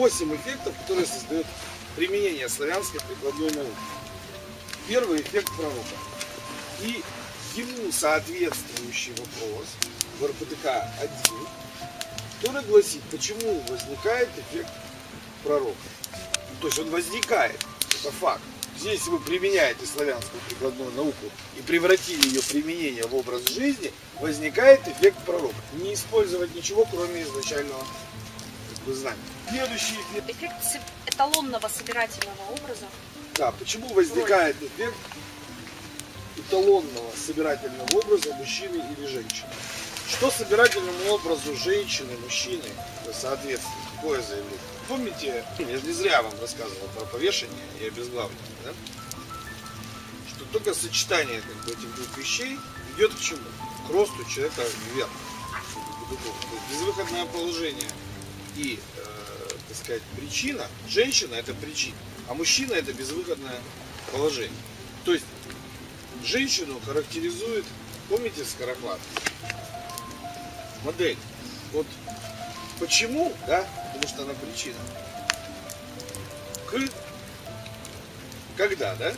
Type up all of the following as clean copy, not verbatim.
8 эффектов, которые создают применение славянской прикладной науки. Первый эффект пророка. И ему соответствующий вопрос в РПТК-1, который гласит, почему возникает эффект пророка. То есть он возникает, это факт. Если вы применяете славянскую прикладную науку и превратили ее применение в образ жизни, возникает эффект пророка. Не использовать ничего, кроме изначального знания. Следующий эффект. Эффект эталонного собирательного образа. Да, почему возникает эффект эталонного собирательного образа мужчины или женщины? Что собирательному образу женщины, мужчины соответствует? Какое заявление? Помните, я же не зря вам рассказывал про повешение и обезглавливание, да? Что только сочетание этих двух вещей ведет к чему? К росту человека вверх. Безвыходное положение и, так сказать, причина. Женщина это причина, а мужчина это безвыходное положение. То есть женщину характеризует, помните Скороклад? Модель. Вот почему, да? Потому что она причина. Когда, да?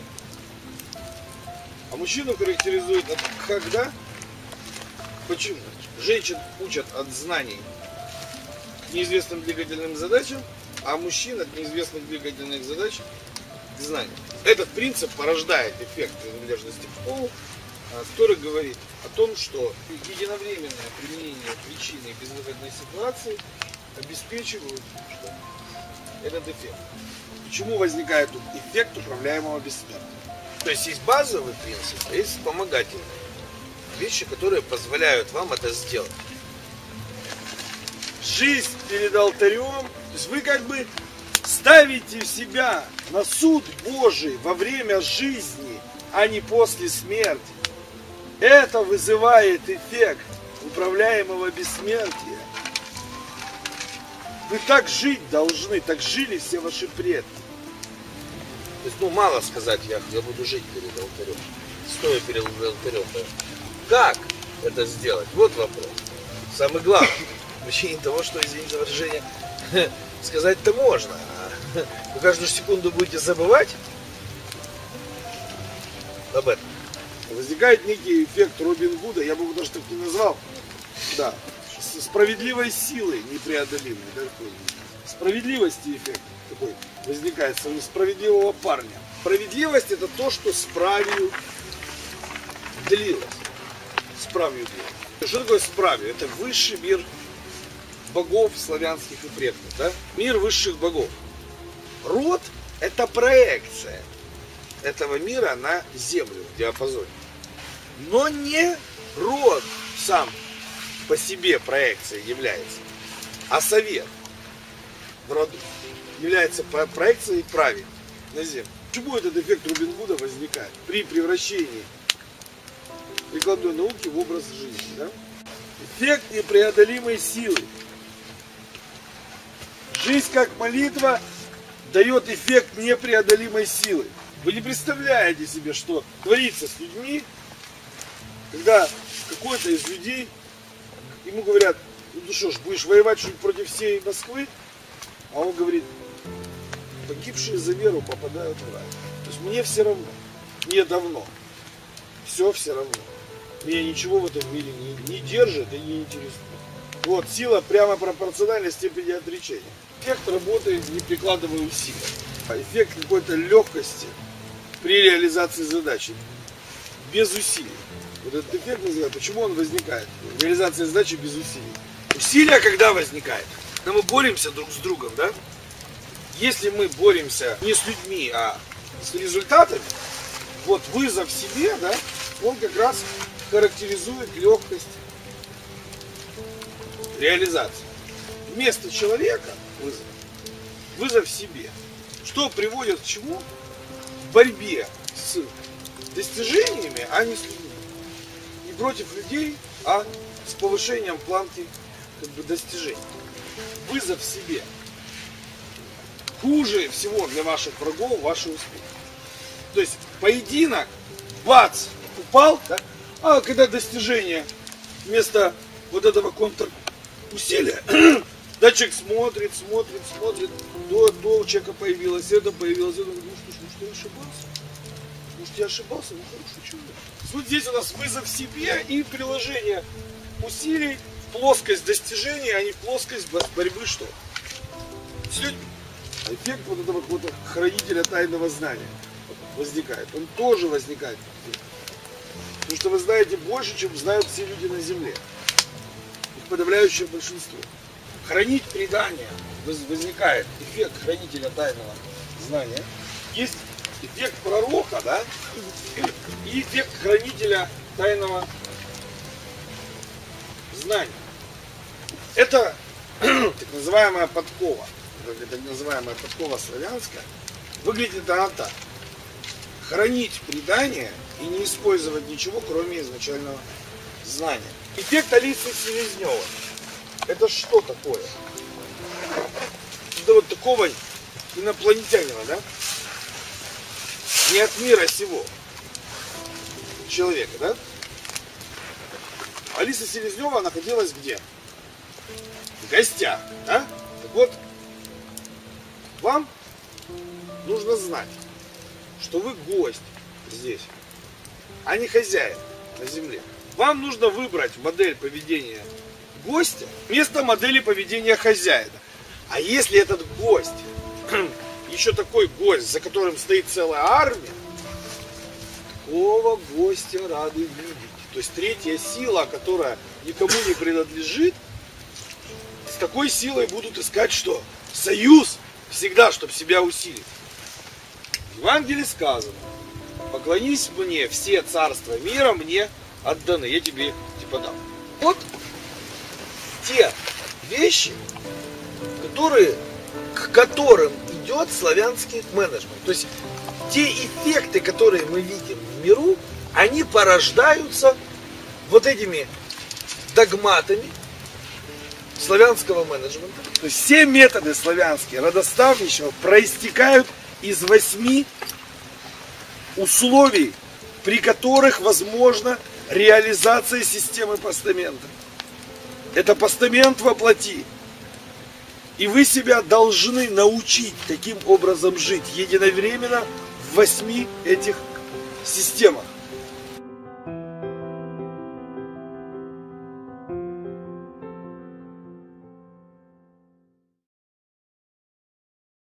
А мужчину характеризует от когда. Почему? Женщин учат от знаний к неизвестным двигательным задачам, а мужчин от неизвестных двигательных задач к знаниям. Этот принцип порождает эффект принадлежности к полу, который говорит о том, что единовременное применение причины и безвыходной ситуации обеспечивают этот эффект. Почему возникает эффект управляемого бессмертия? То есть есть базовый принцип, а есть вспомогательные вещи, которые позволяют вам это сделать. Жизнь перед алтарем, то есть вы как бы ставите себя на суд Божий во время жизни, а не после смерти. Это вызывает эффект управляемого бессмертия. Вы так жить должны, так жили все ваши предки. То есть, мало сказать, я буду жить перед алтарем, стоя перед алтарем. Как это сделать? Вот вопрос. Самый главный. Причине того, что, извините за выражение, сказать-то можно. А вы каждую секунду будете забывать об этом. Возникает некий эффект Робин Гуда, я бы его даже так не назвал. Да. Справедливой силой непреодолимой. Да, справедливости эффект такой возникает, справедливого парня. Справедливость это то, что с правью длилось. С правью длилось. Что такое с правью? Это высший мир богов славянских и предков. Да? Мир высших богов. Род это проекция этого мира на землю в диапазоне. Но не род сам по себе проекцией является, а совет в роду является проекцией правил на землю. Почему этот эффект Робин Гуда возникает? При превращении прикладной науки в образ жизни. Да? Эффект непреодолимой силы. Жизнь как молитва дает эффект непреодолимой силы. Вы не представляете себе, что творится с людьми, когда какой-то из людей, ему говорят, ну что ж, будешь воевать чуть против всей Москвы, а он говорит, погибшие за веру попадают в рай. То есть мне все равно, мне давно, все равно. Меня ничего в этом мире не держит и не интересует. Вот, сила прямо пропорциональна степени отречения. Эффект работает, не прикладывая усилий. Эффект какой-то легкости при реализации задачи, без усилий. Вот этот эффект называется, почему он возникает? Реализация задачи без усилий. Усилия когда возникает? Когда мы боремся друг с другом, да? Если мы боремся не с людьми, а с результатами, вот вызов себе, да, он как раз характеризует легкость реализации. Вместо человека вызов себе. Что приводит к чему? В борьбе с достижениями, а не с людьми. Не против людей, а с повышением планки достижений. Вызов себе. Хуже всего для ваших врагов ваши успехи. То есть поединок, бац, упал, да? А когда достижение вместо вот этого контрусилия Да, человек смотрит, то у человека появилось, это появилось, это. Может, я ошибался? Может, я ошибался? Ну, хорошо, чего? Вот здесь у нас вызов себе и приложение усилий в плоскость достижения, а не в плоскость борьбы что? С людьми. Эффект вот этого вот хранителя тайного знания возникает. Он тоже возникает. Потому что вы знаете больше, чем знают все люди на Земле. Их подавляющее большинство. Хранить предание возникает эффект хранителя тайного знания. Есть эффект пророка, да? И эффект хранителя тайного знания. Это так называемая подкова. Так называемая подкова славянская. Выглядит она так. Хранить предание и не использовать ничего, кроме изначального знания. Эффект Алисы Селезневой. Это что такое? Это вот такого инопланетянина, да? Не от мира сего человека, да? Алиса Селезнева находилась где? В гостях, да? Так вот, вам нужно знать, что вы гость здесь, а не хозяин на земле. Вам нужно выбрать модель поведения гостя вместо модели поведения хозяина. А если этот гость, еще такой гость, за которым стоит целая армия, такого гостя рады видеть. То есть третья сила, которая никому не принадлежит, с такой силой будут искать что? Союз всегда, чтобы себя усилить. В Евангелии сказано: поклонись мне, все царства мира мне отданы, я тебе типа дам. Вот те вещи, к которым идет славянский менеджмент. То есть те эффекты, которые мы видим в миру, они порождаются вот этими догматами славянского менеджмента. То есть все методы славянские родоставничества проистекают из 8 условий, при которых возможна реализация системы постамента. Это постамент во плоти. И вы себя должны научить таким образом жить единовременно в 8 этих системах.